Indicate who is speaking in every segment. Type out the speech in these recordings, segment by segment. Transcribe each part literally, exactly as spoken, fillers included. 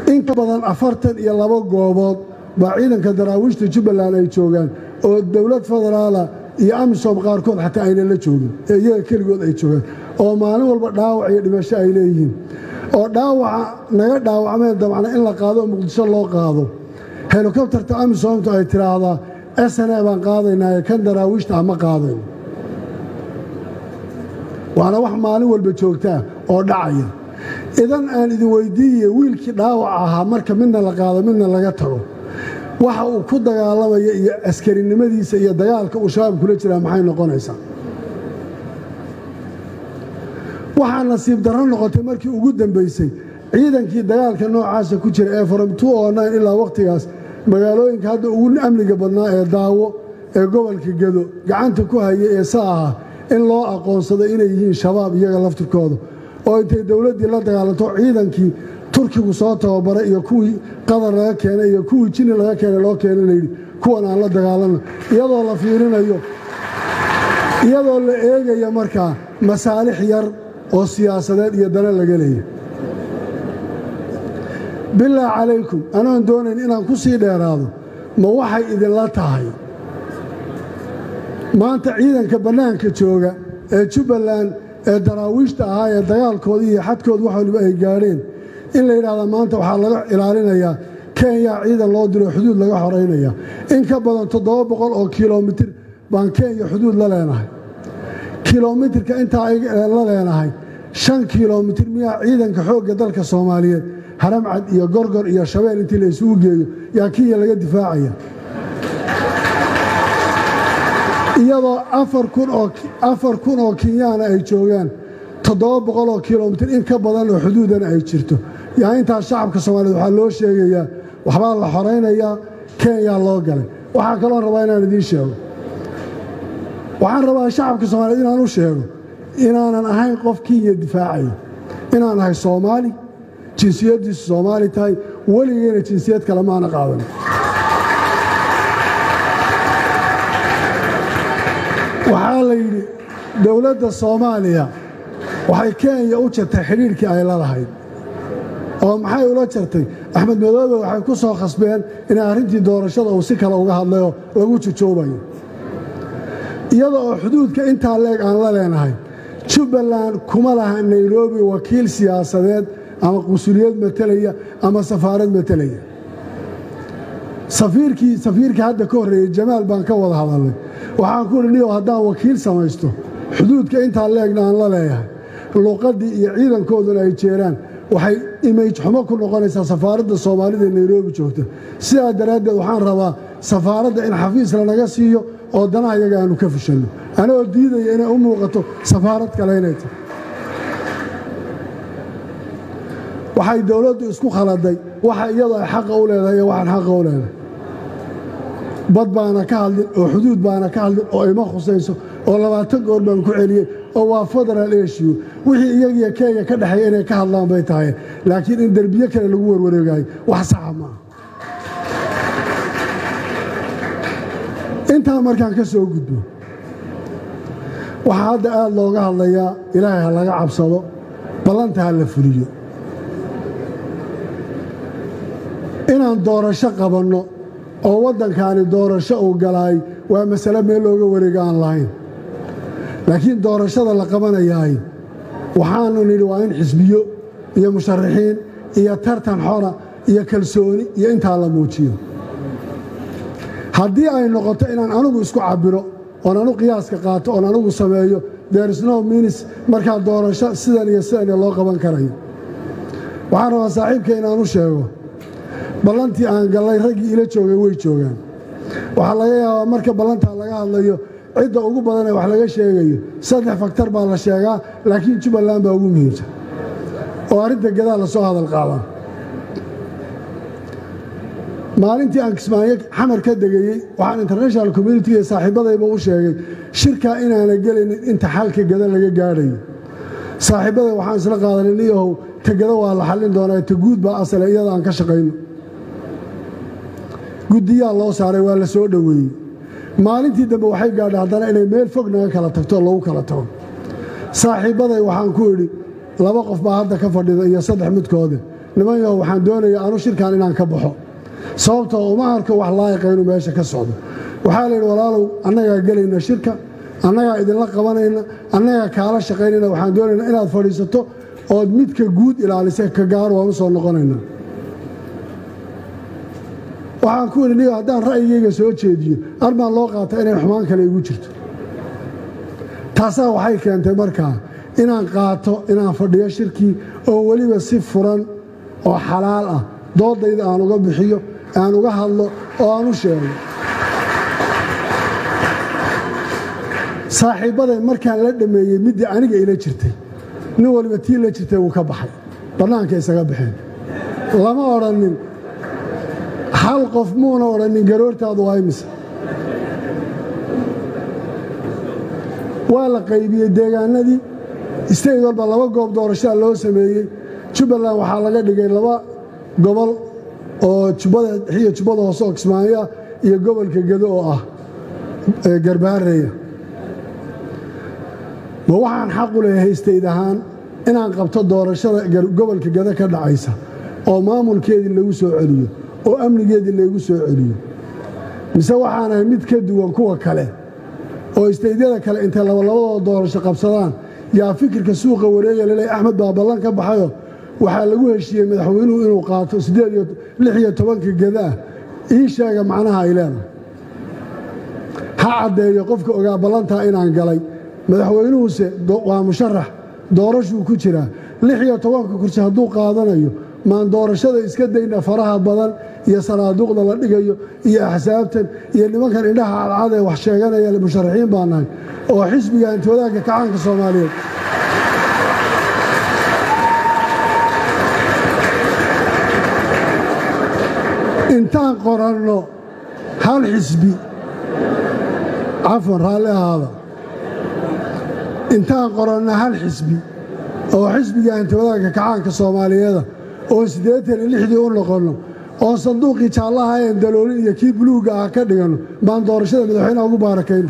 Speaker 1: in ka badan afartan iyo laba goobood baa ciidanka daraawiishta Jubbaland ay joogaan oo dawlad federaal iyo amisom qaarkood xataa ayna la joogin ee iyaga kaligood ay joogaan oo maalin walba dhaawac iyo dhimasho ay leeyihiin oo dhaawaca naga dhaawacmay dabcan in la qaado Muqdisho loo qaado helicopterta amisomtu ay tiraahdaa S N A baan qaadaynaa kan daraawiishta ama qaadayn waana wax maalin walba joogta oo dhacaya idan aan idin weydiiyay wiilkii dhaawac ahaa marka midna la qaado midna laga tago waxa uu ku dagaalamaya iyo askarinimadiisa iyo dagaalka uu shabaab kula jira maxay noqonaysaa waxa nasiib darro noqotay markii ugu dambeysay ciidankii dagaalka noocaas ku jira ee from two oh nine ilaa waqtigaas magaalooyinka hadda ugu amniga badnaa ee daawo ee gobolka Gedo gacanta ku hayay ee saaha in loo aqoonsado inay yihiin shabaab iyaga laftirkooda oo intay dawladii la dagaalanto ciidankii Turkigu soo tababaray iyo kuwii qadar laga keenay iyo kuwii jini laga keenay loo keenay kuwan aan la dagaalano iyadoo la fiirinayo iyadoo la eegayo markaa masaalix yar oo siyaasadeed iyo dana laga leeyahay bilaa calaykum anaan doonayn inaan ku sii dheeraado ma waxay idin la tahay maanta ciidanka banaanka jooga ee Jubbaland ee daraawiishta ahaa ee dagaalkoodii iyo xadkood wax waliba ay gaareen in la yiraahdo maanta waxa laga ilaalinayaa Kenya ciidan loo diro xuduud laga xoreynaya in ka badan toddoba boqol oo kiiloomitir baan Kenya xuduud la leenahay kiiloomitirka inta ay la leenahay shan kiiloomitir miya ciidanka xoogga dalka Soomaaliyeed haramcad iyo gorgor iyo shabeel intii la isugu geeyo yaa Kenya laga difaacaya iyadoo afar kun oo Kenyaan ay joogaan toddoba boqol oo kiiloomitir in ka badan oo xuduudan ay jirto yaa inta shacabka Soomaaliyeed waxa loo sheegayaa waxba la xoreynaya Kenya loo galay waxa kale oo rabaa inaan idin sheego waxaan rabaa shacabka Soomaaliyeed inaan u sheego inaanan ahayn qof Kenya difaacay inaan ahay Soomaali jinsiyadiisu Soomaali tahay waligeena jinsiyad kale ma ana qaadan waxaa la yidhi dawladda Soomaaliya waxay Kenya u jartay xiriirkii ay la lahayd oo maxay ula jartay Axmed Madoobe waxay ku soo khasbeen in arrintii doorashada uu si kale uga hadlayo lagu jujoobayo iyadoo oo xuduudka inta leeg aan la leenahay Jubbaland kuma laha Nairobi wakiil siyaasadeed ama qusuliyad matalaya ama safaarad matalaya safiirkii safiirka hadda ka horeeyay Jamaal baan ka wada hadalnay waxaan ku leeyahay haddaan wakiil samaysto xuduudka inta leegna aan la leeyahay luqadii iyo ciidankooduna ay jeeraan waxay image xumo ku noqonaysaa safaaradda Soomaalida ee Nairobi joogta sidaa daraadeed waxaan rabaa safaaradda in xafiis la naga siiyo oo danaha iyaga aanu ka fashano anoo diidaya inay u muuqato safaarad kale inay tahay waxay dawladdu isku khaladay waxa iyadoo ay xaq u leedahay waxaan xaq u leedahay bad baana ka hadlin oo xuduud baana ka hadlin oo ima khusayso oo labaatan goor baan ku celiyay oo waa federal issue wixii iyaga Kenya ka dhaxay inay ka hadlaan bay tahay laakiin in darbiye kale lagu warwareegay wax sax ma inta markaan ka soo gudbo waxa hadda aad looga hadlayaa Ilaahay ha laga cabsado balanta ha la fuliyo inaan doorasho qabanno oo waddankaani doorasho uu galay waa mas'ala meel looga wareega aan lahayn laakiin doorashada la qabanayaay waxaanu nidhi waa in xisbiyo iyo musharaxiin iyo tartan xora iyo kalsooni iyo intaa la muujiyo haddii ay noqoto inaan anigu isku cabiro oon anigu qiyaaska qaato oon anigu sameeyo there is no means markaa doorasho sidan iyo sidan loo qaban karayo waxaan rabaa saaxiibka inaan u sheego ballantii aan galay raggii ila joogay way joogaan waxaa laga yaabaa marka ballantaa laga hadlayo cidda ugu badan ee wax laga sheegayo saddex faktar baa la sheegaa laakiin Jubbaland baa ugu muhiimsan oo arrinta gadaal la soo hadal qaadan maalintii aan Kismaayo xamar ka degayay waxaan international community ee saaxiibadayba u sheegay shirka inaana gelinin inta xalka gadaal laga gaarayo saaxiibaday waxaan isla qaadanay oo tagada waa la xalin doonaa ta guud baa asal iyada aan ka shaqeyno gudiyaa loo saaray waa la soo dhaweeyay maalintii dambe waxay gaadhay haddana inay meel fog naga kala tagto lagu kala tago saaxiibaday waxaan ku idhi laba qof baa hadda ka fadhida iyo saddex midkoode niman yahow waxaan doonayaa anu shirkan inaan ka baxo sababtoo uma arko wax laayiqa inuu meesha ka socdo waxaa la yidhi walaalow annagaa gelayna shirka annagaa idinla qabanayna annagaa kaala shaqaynayna waxaan doonaynaa inaad fadhiisato ood midka guud ilaalisa ka gaar waan u soo noqonaynaa waxaan ku idhi haddaan ra'yigayga soo jeediyo arbaan loo qaata inay xumaan kale igu jirto taasaa waxay keentay markaa inaan qaato inaan fadhiyo shirkii oo weliba si furan oo xalaal ah doodayda aan uga bixiyo aan uga hadlo oo aan u sheego saaxiibbaday markaan la dhammeeyey middii aniga ila jirtay nin waliba tii la jirtay wuu ka baxay bannaanka isaga baxeen lama odhannin hal qof muuna odhannin garoortaadu waa imise waa la qaybiyey deegaanadii isteyd walba laba goob doorashaa loo sameeyey jubbaland waxaa laga dhigay laba gobol oo jubbada xiyo jubbada hoose oo kismaayo ah iyo gobolka gedo oo ah garbaareeya ma waxaan xaq u leeyahay isteyd ahaan inaan qabto doorashada gobolka gedo ka dhacaysa oo maamulkeedii lagu soo celiyo oo amnigeedii lagu soo celiyo mise waxaan ahay mid ka duwan kuwa kale oo isteydyada kale intay labalabadoo doorasho qabsadaan yaa fikirka suuqa wareega laleeyahay axmed baa ballan ka baxayo waxaa lagu heshiiyey madaxweynuhu inuu qaato lix iyo tobanka gedaah ii sheega macnaha ay leedahay ha caddeeyo qofka ogaa ballantaa inaan galay madaxweynuhuse waa musharax doorashuu ku jiraa lix iyo tobanka kursi hadduu qaadanayo maan doorashada iska dayna faraha badan iyo sanaaduuqda la dhigayo iyo axsaabtan iyo nimankan indhaha cadcadee wax sheeganaya musharaxiin baa nahay oo xisbiga hantiwadaagga kacaanka soomaaliyeed intaan qoranno hal xisbi cafwan raalli ahaada intaan qoranno hal xisbi oo xisbiga hantiwadaagga kacaanka soomaaliyeeda oo siddeetan iyo lixdii u noqonno oo sanduuqii jaallaha een daloolin iyo kii buluugga ah ka dhiganno baan doorashada madaxweynaha ugu baarakayno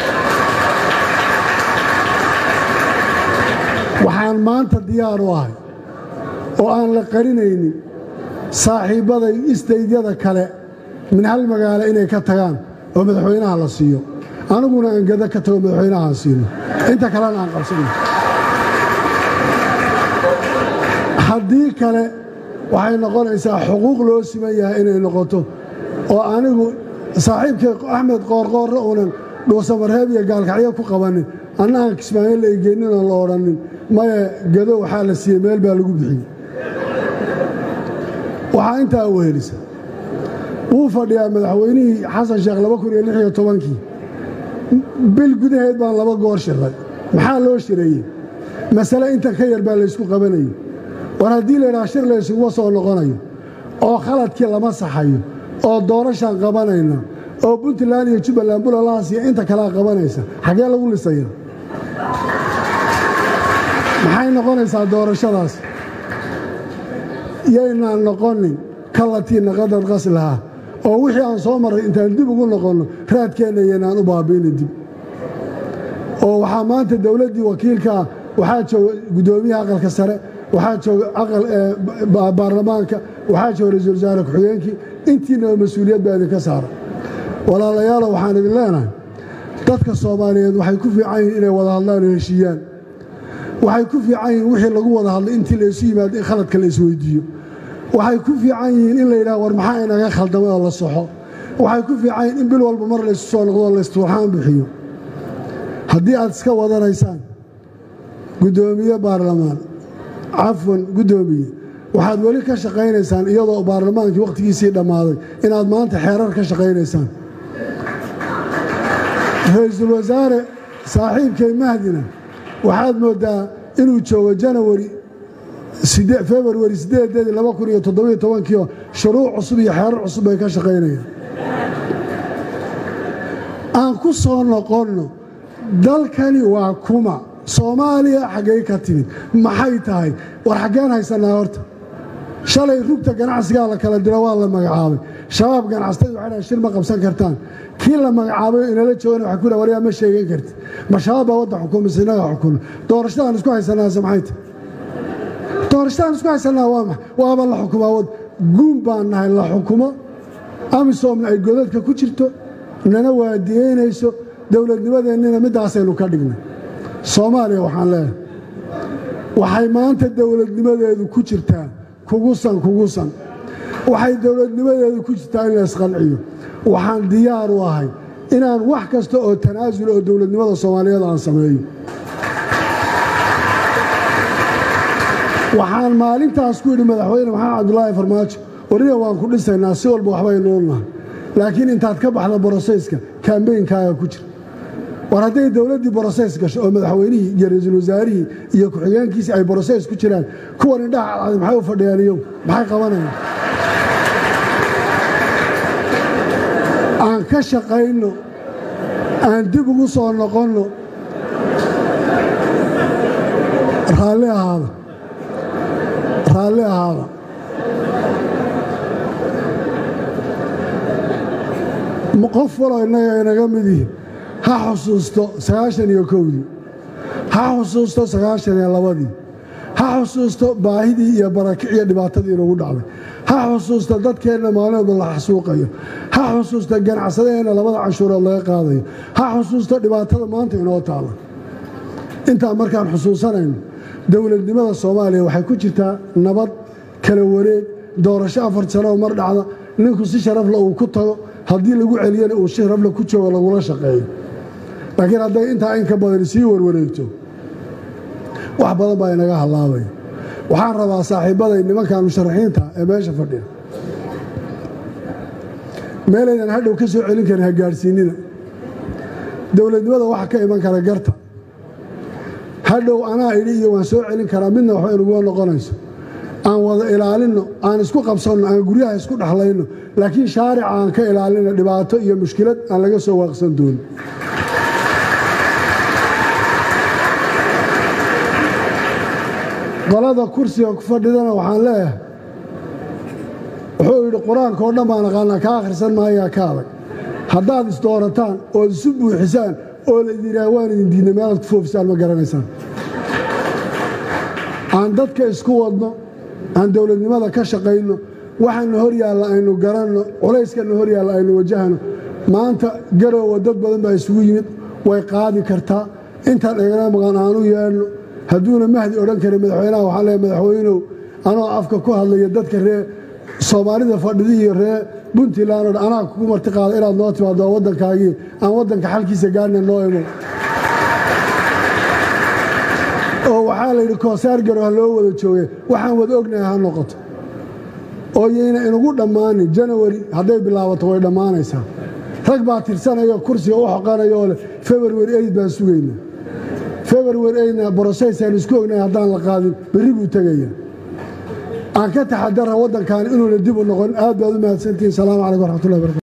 Speaker 1: waxaan maanta diyaar u ahay oo aan la qarinaynin saaxiibbaday isteydyada kale min hal magaalo inay ka tagaan oo madaxweynaha la siiyo aniguna aan gada ka tago madaxweynaha aan siino inta kalena aan qabsano haddii kale waxay noqonaysaa xuquuq loo siman yahay inay noqoto oo anigu saaxiibkay axmed qoorqoorre uunan dhuusamareeb iyo gaalkacyo ku qabannin anna aan kismaayo la egeennin aan la odhannin maya gado waxaa la siiyey meel baa lagu bixiyey waxaa intaa u helisa wuu fadhiyaa madaxweynihii xasan sheekh laba kun iyo lix iyo tobankii bil gudaheed baan laba goor shiray maxaa loo shireeyey masale intan ka yar baa laysku qabanayay war haddii laydhaha shir laysuguma soo noqonayo oo khaladkii lama saxayo oo doorashaan qabanayna oo puntland iyo jubbaland bulalahaas iyo inta kalea qabanaysa xaggee lagu lisaya maxay noqonaysaa doorashadaas yaynaan noqonin kalatiinna qadar qaslaha oo wixii aan soo marray intaan dib ugu noqonno raadkeenna yaynaan u baabi'ina dib oo waxaa maanta dowladdii wakiilkaa waxaa jooga guddoomiyaha aqalka sare waxaa jooga baarlamaanka waxaa jooga ra-iisul wasaare ku-xigeenkii intiinaba mas-uuliyad baa idinka saara walaalayaalo waxaan idin leenahay dadka soomaaliyeed waxay ku fiican yihiin inay wada hadlaan oo heshiiyaan waxay ku fiican yihiin wixii lagu wada hadlay intii laysu yimaado in khaladka la isweydiiyo waxay ku fiican yihiin in la yidhaha war maxaa inaga khaldamay oo la soxo waxay ku fiican yihiin in bil walba mar laysu soo noqdo oo laysturxaan bixiyo haddii aad iska wadanaysaan guddoomiye baarlamaan cafwan guddoomiye waxaad weli ka shaqaynaysaan iyadoo baarlamaankii wakhtigiisii dhammaaday inaad maanta xeerar ka shaqaynaysaan ra-iisul wasaare saaxiibkay mahdina waxaad mooddaa inuu joogo janawari februari siddeedeedii laba kun iyo toddobiyo tobankiioo shuruuc cusub iyo xeerar cusub bay ka shaqaynayaan aan ku soo noqonno dalkani waa kuma soomaaliya xaggay ka timid maxay tahay war xaggeen haysannaa horta shalay rugta ganacsigaa la kala diro waa la magacaabay shabaab ganacsatadu waxay dhahan shir ma qabsan kartaan kii la magacaabayo inala joogana waxay ku dhahan waryaa ma sheegan karti ma shabaab baa wadda xukumaysa innaga xukunno doorashadaan isku haysanaase maxay tahay doorashadaan isku haysanaa waa maxay waaba la xukumaa wad guun baan nahay la xukumo amisoomna ay godadka ku jirto nana waadiyeynayso dowladnimadeennina midaasaynu ka dhignay soomaaliya waxaan leeyahay waxay maanta dowladnimadeedu ku jirtaa kugusan kugusan waxay dowladnimadeedu ku jirtaa in la isqanciyo waxaan diyaar u ahay inaan wax kasta oo tanaasul oo dowladnimada Soomaaliyeed aan sameeyo waxaan maalintaas ku yiri madaxweyne maxamed cabdullaahi farmaajo wariga waan ku dhisaynaa si walba waxba inoo nahay laakiin intaad ka baxda boroseeska campaign-kaaga ku jira war hadday dowladdii borosees gasho oo madaxweynihii iyo ra'iisul wasaarihii iyo ku-xigeenkiisa ay borosees ku jiraan kuwan indhaha cadcad maxay u fadhiyaan iyo maxay qabanayaan aan ka shaqayno aan dib ugu soo noqonno raalli ahaada raalli ahaada qof waloo innaga inaga mid yihiin ha xusuusto sagaashan iyo kowdii ha xusuusto sagaashan iyo labadii ha xusuusto baahidii iyo baraka iyo dhibaatadii inagu dhacday ha xusuusto dadkeenna maalinoodba la xasuuqayo ha xusuusto ganacsadeenna labada canshuurood laga qaadayo ha xusuusto dhibaatada maanta inoo taala intaa markaan xusuusanayno dowladnimada Soomaaliya waxay ku jirtaa nabad kala wareeg doorasho afar sano oo mar dhacda ninku si sharaf leh uu ku tago haddii lagu celiyana uu sharaf leh ku joogo lagula shaqeeyo laakiin hadday intaa in ka badan sii warwareegto wax badan baa inaga halaabay waxaan rabaa saaxiibaday nimankan musharaxiinta ee meesha fadhiya meelaydan hadhow ka soo celin karin ha gaarsiinina dowladnimada waxa ka iman kara garta hadhow anaa idhi iyo waan soo celin karaa midna waxba inugu noqonayso aan wada ilaalinno aan isku qabsanno aan guryaha isku dhaxlayno laakiin shaarica aan ka ilaalino dhibaato iyo mushkilad aan laga soo waaqsan doonin qolada kursiga ku fadhidana waxaan leeyahay wuxuu yidhi qur-aanka oo dhan baan aqaanaa ka akhrisan maayaa ka adag haddaad isdoorataan ood isu buuxisaan oo laydin yidhaha waan idin diidnay meelaad ku foofisaan ma garanaysaan aan dadka isku wadno aan dowladnimada ka shaqayno waxaana hor yaalla aynu garanno culayskana hor yaalla aynu wajahno maanta garoowa dad badan baa isugu yimid way qaadi kartaa intaan eegana maqan aanu yeedhno hadduuna mahdi odhan karin madaxweynaha waxaan leeyahay madaxweynow anoo afka ku hadlaya dadka ree soomaalida fadhida iyo ree puntland oo anaa kugu marti qaada inaad noo timaado waddankaagii aan waddanka xalkiisa gaarna noo imo oo waxaa la yidhi koosaar garow ha loo wada jooge waxaan wada ognahay ha noqoto oo yayna inugu dhammaanin janawari hadday bilaabato way dhammaanaysaa rag baa tirsanayoo kursiga u xoqanaya oo leh february eid baan sugaynaa february eidna boroseysaan isku ognahay haddaan la qaadin berri buu tegaya aan ka taxadara waddankan inuuna dib u noqon aad baad u mahadsantihiin salaamu calaykum waraxmatullahi barakatu